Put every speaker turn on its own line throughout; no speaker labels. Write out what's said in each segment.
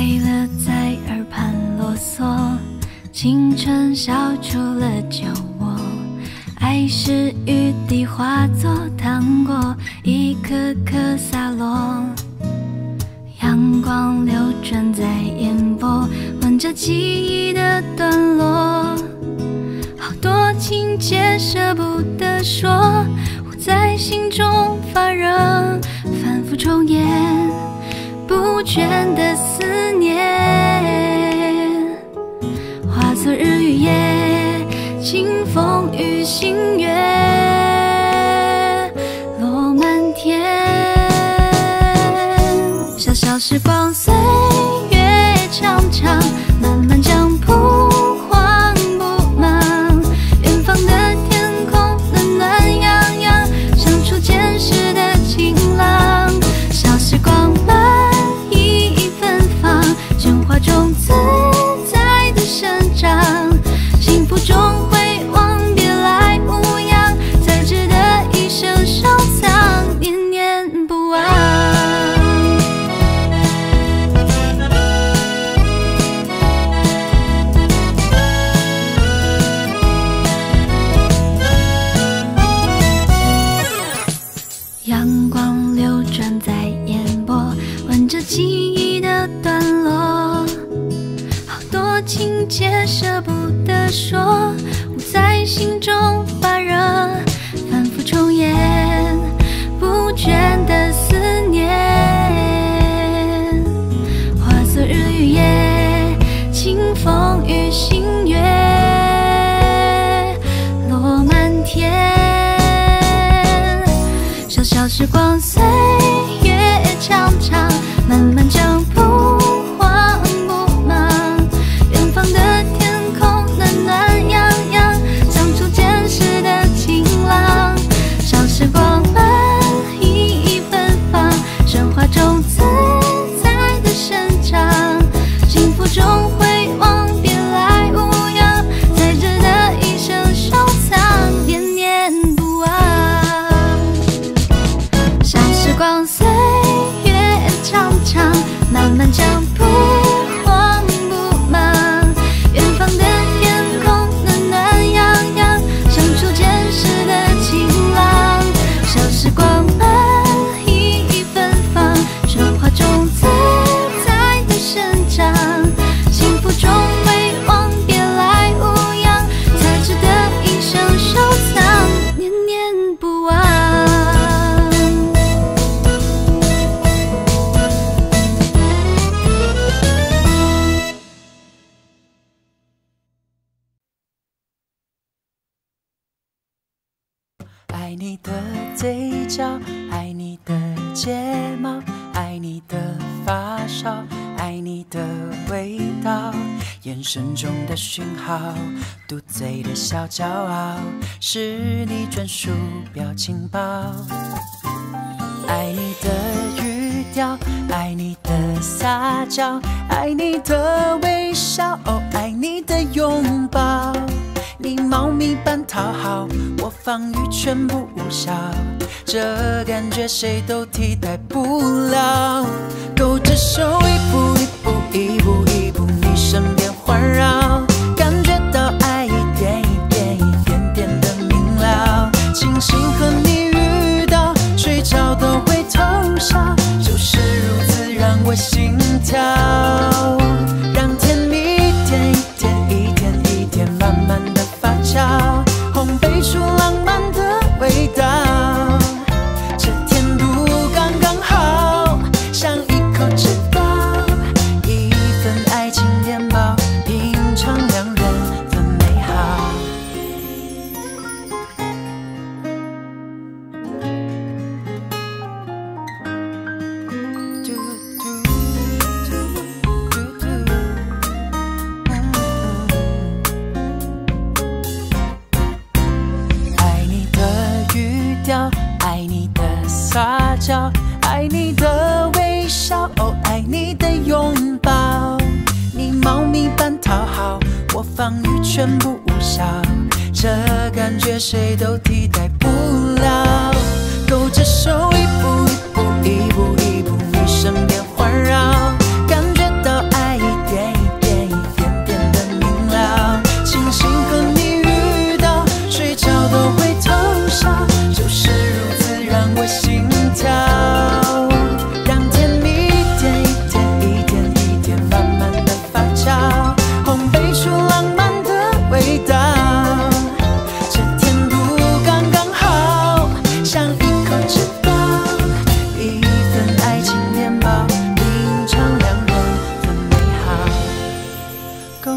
为了在耳畔啰嗦，青春笑出了酒窝。爱是雨滴化作糖果，一颗颗洒落。阳光流转在眼波，吻着记忆的段落。好多情节舍不得说，我在心中发热，反复重演不倦的思念。化作日与夜，清风与星月，落满天。小小时光，岁月长长，慢慢将铺荒不忙。远方的天空暖暖洋洋，像初见时的晴朗。小时光慢意芬芳，喧哗中自在的生长。幸福中回望，别来无恙，才值得一生收藏，念念不忘。阳光流转在眼波，吻着记忆的段落。好多情节舍不得说，我在心中发热，反复重演不倦的思念。化作日与夜，清风与星月，落满天。小小时光，岁月长长，慢慢将铺荒不忙。远方的天空暖暖洋洋，像初见时的晴朗。小时光慢意芬芳，喧哗中自在的生长。幸福中回望，别来无恙，才值得一生收藏，念念不忘。小时光，岁月长长，慢慢将铺荒不忙。远方的天空暖暖洋洋，像初见时的晴朗。小时光慢意芬芳，喧哗中自在的生长。幸福中回望，别来无恙，才值得一生收藏，念念不忘。
爱你的嘴角，爱你的睫毛，爱你的发梢，爱你的味道，眼神中的讯号，嘟嘴的小骄傲，是你专属表情包。爱你的语调，爱你的撒娇，爱你的微笑，哦，爱你的拥抱。你猫咪般讨好，我防御全部无效，这感觉谁都替代不了。勾着手一步一步一步一步你身边环绕，感觉到爱一点一点一点点的明了。庆幸和你遇到，睡着都会偷笑，就是如此让我心跳，让甜蜜一天一天一天一天慢慢的发酵，烘焙出浪漫的味道。这甜度刚刚好，像一口知道，一份爱情电报，品尝两人的美好。爱你的语调，爱你的撒娇，爱你的微笑，哦，爱你的拥抱。你猫咪般讨好，我防御全部无效，这感觉谁都替代不了。勾着手一步一步一步一步你身边环绕，感觉到爱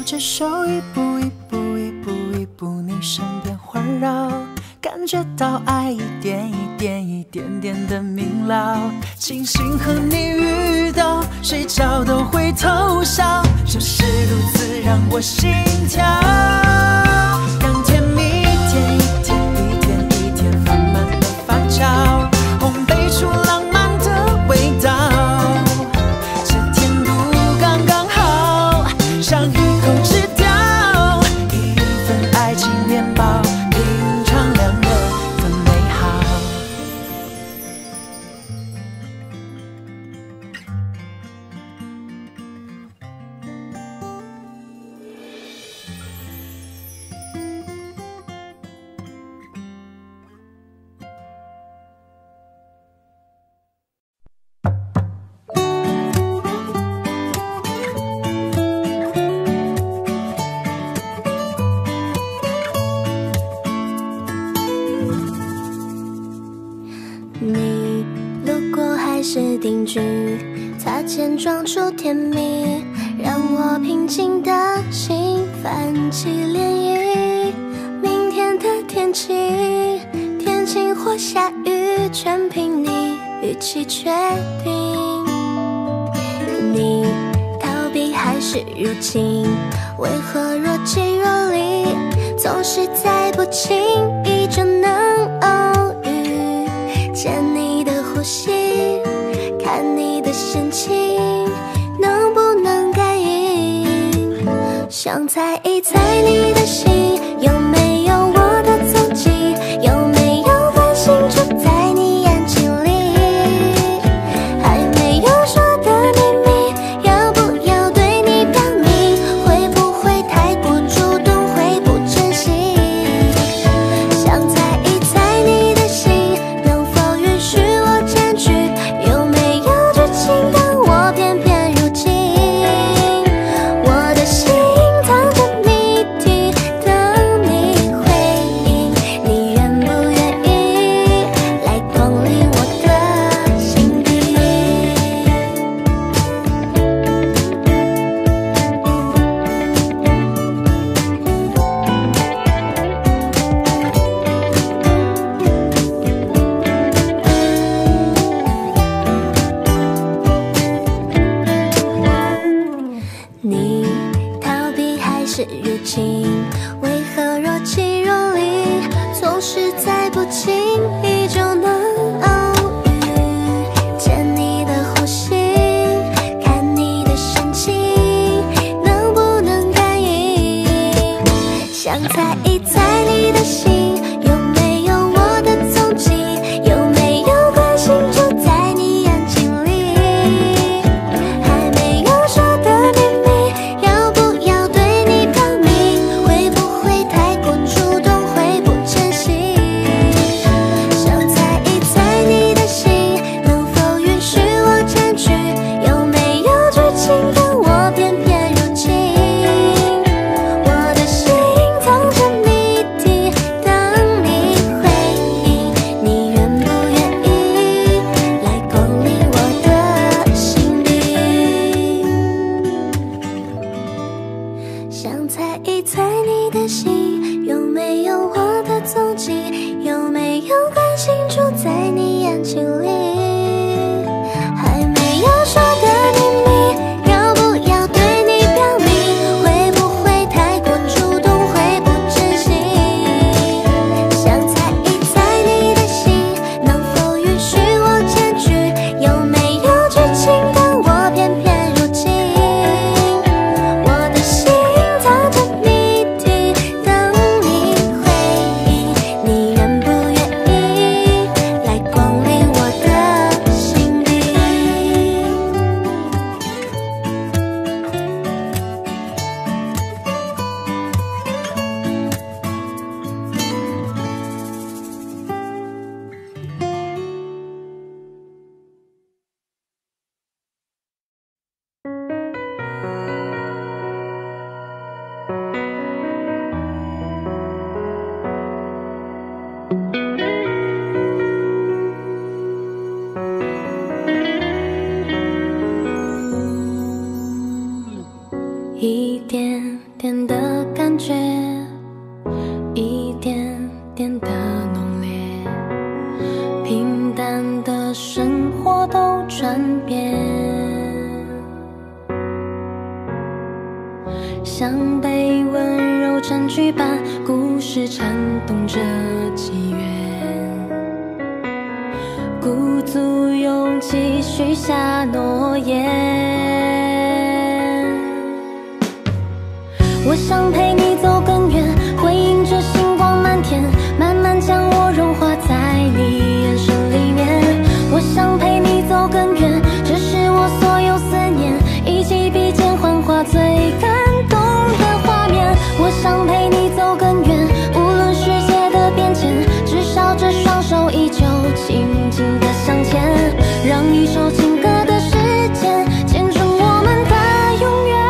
牵着手，一步一步一步一步你身边环绕，感觉到爱一点一点一点点的明了。庆幸和你遇到，睡觉都会偷笑，就是如此让我心跳，让甜蜜一天一天一天一天慢慢的发酵，烘焙出浪漫的味道。这甜度刚刚好，像一口吃掉一份爱情面包，品尝两人的美好。
你路过还是定居，擦肩撞出甜蜜，让我平静的心泛起涟漪。明天的天气，天晴或下雨，全凭你语气决定。你逃避还是入侵，为何若即若离，总是在不经意就能偶遇。见你的呼吸，看你的神情，能不能感应？想猜一猜你的心，有没有我的踪迹？有没有关心就在你眼睛里？还没有说的秘密，要不要对你表明？会不会太过主动，会不珍惜？想猜一猜你的心，能否允许我占据？有没有剧情但我偏偏入境？我的心藏着谜题，等你回应。你愿不愿意来光临我的心底？你逃避还是入侵？为何若即若离，总是在不经意就能偶遇？见你的呼吸，看你的神情，能不能感应？想猜一猜你的心，有没有我的踪迹？有没有关心就在你眼睛里？还没有说的秘密，要不要对你表明？会不会太过主动，会不珍惜？想猜一猜你的心，能否允许我占据？有没有剧情但我偏偏入境？我的心藏着谜题，等你回应。你愿不愿意来光临我的心底？想猜一猜你的心，有没有我的踪迹？有没有关心住在你眼睛里？还没有说的秘密，要不要对你表明？会不会太过主动，会不珍惜？想猜一猜你的心，能否允许我占据？有没有剧情但我偏偏入境？我的心藏着谜题，等你回应。你愿不愿意来光临我的心底？一点点的感觉，一点点的浓烈，平淡的生活都转变，像被温柔占据般，故事颤动着机缘，鼓足勇气许下诺言。我想陪你走更远，回应着星光满天，慢慢将我融化在你眼神里面。我想陪你走更远，这是我所有思念，一起比肩幻化最感动的画面。我想陪你走更远，无论世界的变迁，至少这双手依旧紧紧地向前，让一首情歌的时间见证我们的永远。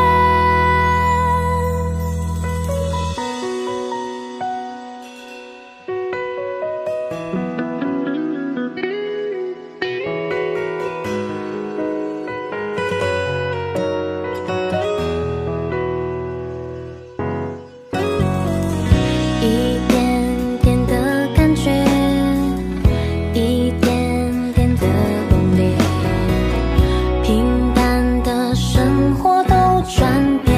一点点的感觉，一点点的浓烈，平淡的生活都转变，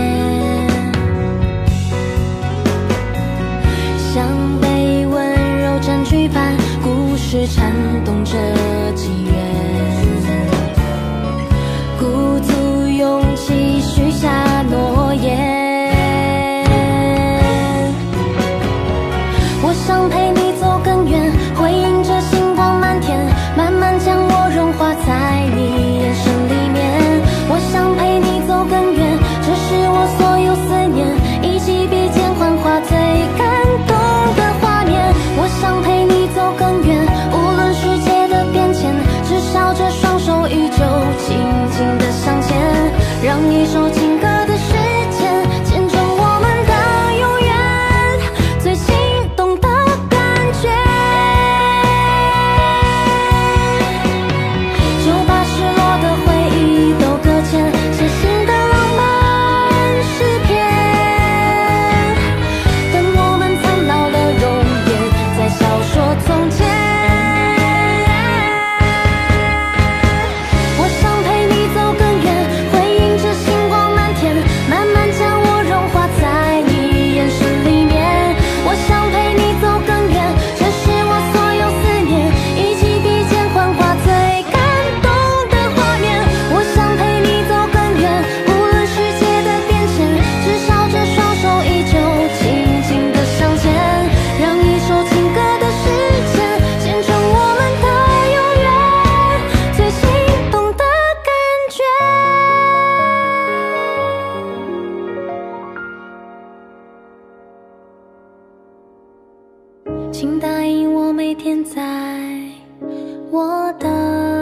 像被温柔占据般，故事颤动着机缘，鼓足勇气许下诺言。我想陪你走更远，回应着星光满天，慢慢将我融化在你眼神里面。我想陪你走更远，这是我所有思念，一起比肩幻化最感动的画面。我想陪你走更远，无论世界的变迁，至少这双手依旧紧紧地向前，让一首情歌的时间见证我们的永远，最心动的感觉，就把失落的回忆都搁浅，写新的浪漫诗篇，等我们苍老了容颜，再笑说从前。我想陪你走更远，回应着星光满天，慢慢将我融化在你眼神里面。我想陪你走更远，这是我所有思念，一起比肩幻化最感动的画面。我想陪你走更远，无论世界的变迁，至少这双手依旧紧紧地向前，让一首情歌的时间见证我们的永远，最心动的感觉。请答应我，每天在我的